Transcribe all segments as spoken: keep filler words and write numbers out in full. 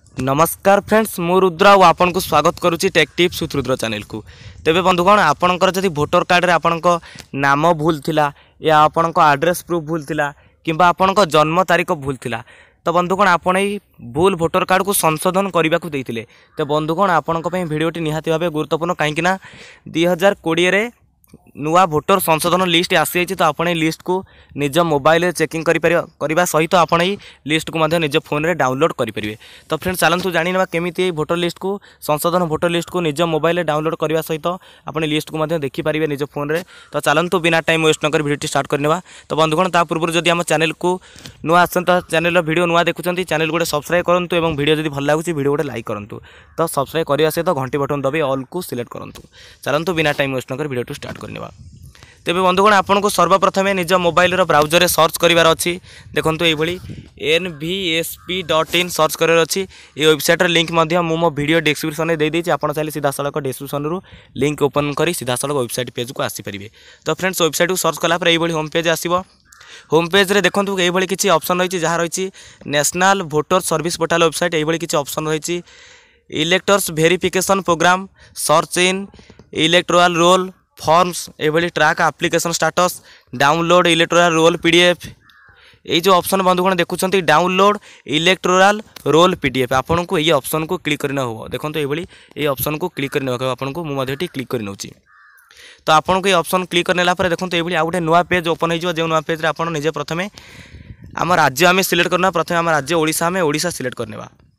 नमस्कार फ्रेंड्स, मु रुद्र और आपन को स्वागत करुच्ची tech tips with Rudra channel को। तेबे बंधुगण, आपणकर जदि भोटर कार्ड रे आपणक नाम भूल थिला या आपणक एड्रेस प्रूफ भूल थिला किंबा आपणक जन्म तारीख भूल थिला तो बंधुगण आपण ई भूल भोटर कार्ड को संशोधन करने को देते। तो बंधुगण, आपण भिडियोटी निहाती भाव गुरुत्वपूर्ण कहीं दुई हजार कोड़े रे नुआ भोटर संशोधन लिस्ट आसी तो आप लिस्ट को निज मोबाइल चेकिंग करने सहित आपण लिस्ट को निज फोन रे डाउनलोड करेंगे। तो फ्रेंड्स, चलतु जाना केमी भोटर लिस्ट को संशोधन भोटर लिस्ट को निज मोबाइल डाउनलोड करने सहित आपने लिस्ट को देखिपारे निज फोन रे। तो चलतु बिना टाइम वेस्ट नक भिडियो स्टार्ट करने। तो बंधुगण, ता पूर्व जदि आम चैनल को नुआ आसन तो चैनल भिडियो नुआ देखुं चैनल गोटे सब्सक्राइब करूँ और भिडियो जब भल लगुच भिडियो गोटे लाइक करूँ। तो सब्सक्राइब करने सहित घंटी बटन दबे ऑल को सिलेक्ट करूँ। चलतु बिना टाइम वेस्ट नक भिडियो स्टार्ट करने। तेबे बंधुगण, आपन को सर्वप्रथम निज मोबाइल ब्राउजर सर्च करार अच्छी। देखो ये N V S P dot in search करार अच्छी। ये वेबसाइट लिंक मो मो वीडियो डिस्क्रिप्शन में देदेछि। आप चाहिए सीधा सड़क डिस्क्रिप्शन रु लिंक ओपन कर सीधा सड़क वेबसाइट पेज को आसीपारे। तो फ्रेंड्स, वेबसाइट को सर्च कलापर ये होम पेज आसो। होम पेज रे देखो ये किसी ऑप्शन रही जहाँ रही national voter service portal website. ये किसी ऑप्शन रही electors verification programme, search in electoral roll, forms, ये track application status, download electoral roll PDF. ये जो ऑप्शन बंधुगण देखुं डाउनलोड इलेक्टोरल रोल पीडीएफ, आपन को ये ऑप्शन को क्लिक करना हो। देखो ये ऑप्शन को क्लिक करने आपन को मुझे क्लिक कर नौची। तो आपन को ये ऑप्शन क्लिक करने देखो ये आ गए नुआ पेज ओपन हो जो नुआ पेज आप निजे प्रथम आम राज्य आम सिलेक्ट करना। प्रथम आम राज्य ओडिशा आम ओडिशा सिलेक्ट करने।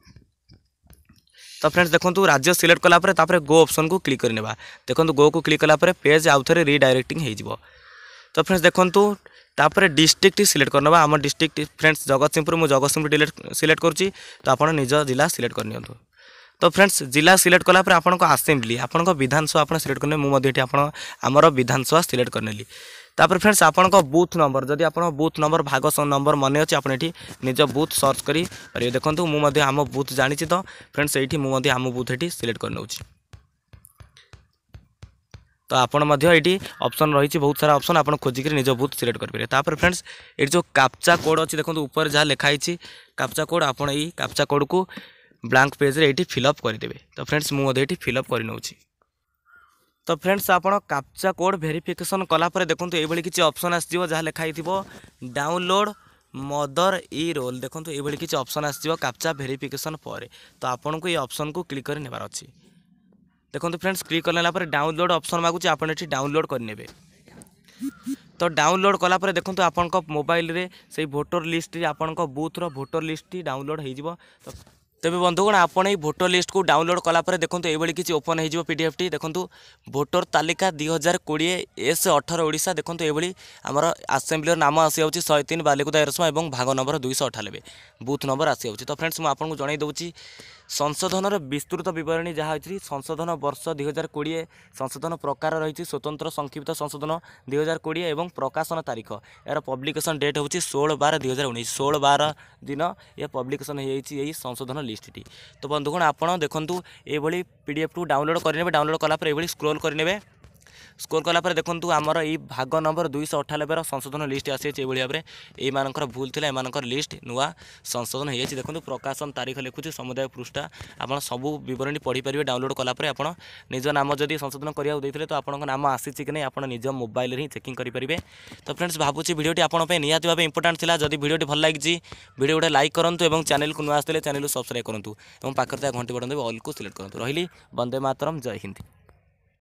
तो फ्रेंड्स, देखो राज्य सिलेक्ट कलापर तापर गो ऑप्शन को क्लिक करने। देखो गो को क्लिक कलापर पेज आउ थे रिडायरेक्टिंग हो। तो फ्रेंड्स, देखो तापर डिस्ट्रिक्ट सिलेक्ट करना। आम डिस्ट्रिक्ट फ्रेंड्स जगतसिंहपुर, मुझे जगतसिंहपुर सिलेक्ट करुँची। तो आप निज जिला सिलेक्ट करनी। तो फ्रेंड्स, जिला सिलेक्ट कलापर आपन आसेम्बली आपन विधानसभा आप सिलेक्ट करने। मुझे आमर विधानसभा सिलेक्ट करने। तापर फ्रेंड्स, आपन बूथ नंबर जदि आप बूथ नंबर भाग नंबर मन अच्छे आप निज बूथ सर्च करेंगे। देखो मुझे आम बूथ जानी। तो फ्रेंड्स, ये मुझे आम बूथ ये सिलेक्ट करने। तो आपन ये ऑप्शन रही बहुत सारा ऑप्शन आप खोजिक निज बूथ सिलेक्ट करेंगे। तापर फ्रेंड्स, ये जो कैप्चा कोड अच्छी देखो ऊपर जहाँ लिखाई कैप्चा कोड, आप कैप्चा कोड को ब्लैंक पेज रे ये फिलअप करदे। तो फ्रेंड्स, मुझे ये फिलअप कर नौची। तो फ्रेंड्स, आप कैप्चा कोड वेरिफिकेशन कलापर देखो ये किसी ऑप्शन आसो जहाँ लिखाई डाउनलोड मदर ई रोल। देखो ये किसी ऑप्शन आसो कैप्चा वेरिफिकेशन पर। तो आपन को ये ऑप्शन को क्लिक कर नेबार अच्छी। देखो फ्रेंड्स, क्लिक करने डाउनलोड ऑप्शन मागुच आप डाउनलोड करने। तो डाउनलोड कलापर देखो आपन मोबाइल रे से भोटर लिस्ट आपन बूथ रो भोटर लिस्ट डाउनलोड हो। तो तेज बंधुगण, आपन ये भोटर लिस्ट को डाउनलोड कलापर देखो ये किसी ओपन हो पीडीएफ टी। देखो भोटर तालिका दुई हजार कोड़े एस अठर ओडिशा। देखो ये आमर आसेम्बली नाम आसी जाऊँगी शहे तीन बालिकुदा एरसमा और भाग नंबर दुईश अठानबे बूथ नंबर आसी जाऊँगी। तो फ्रेंड्स, मुझे जनई दूसरी संशोधन विस्तृत बरणी जहाँ होती संशोधन वर्ष दुई हजार कोड़े, संशोधन प्रकार रही स्वतंत्र संक्षिप्त संशोधन दुई हजार कोड़े और प्रकाशन तारीख यार पब्लिकेशन डेट हूँ षोल बार दुई हजार उन्नीस षोल बार दिन यह पब्लिकेशन हो संशोधन लिस्ट टी। तो बंधुगण, आपड़ देखूँ ये पीडीएफ को डाउनलोड करेंगे। डाउनलोड कलापर ये स्क्रोल करेंगे। स्क्रोल कलापर देखो आमर ये भाग नंबर दुईश अठानबे संशोधन लिस्ट आसी भाई भाव में ये भूल थी एम लिस्ट नुआ संशोधन हो। देखो प्रकाशन तारीख लिखुच्छी समुदाय पृष्ठा आप सब बरणी पढ़ी पारे। डाउनलोड कलापर आप निज नाम जब संशोधन करा देते तो आप नाम आसी कि नहीं आप निज मोबाइल ही चेकिंग करेंगे। तो फ्रेंड्स, भावुँ भिडियोटी आपंप निहाती भाव इंपोर्टाट था। जब भिडियोटी भल लगी भिडियो गोटे लाइक करूँ और चैनल को नुआ आसते चैनल को सब्सक्राइब करूँ और पाखे घंटी बटन देवे ऑल को सिलेक्ट करूँ। रही वंदे मातरम, जय हिंद।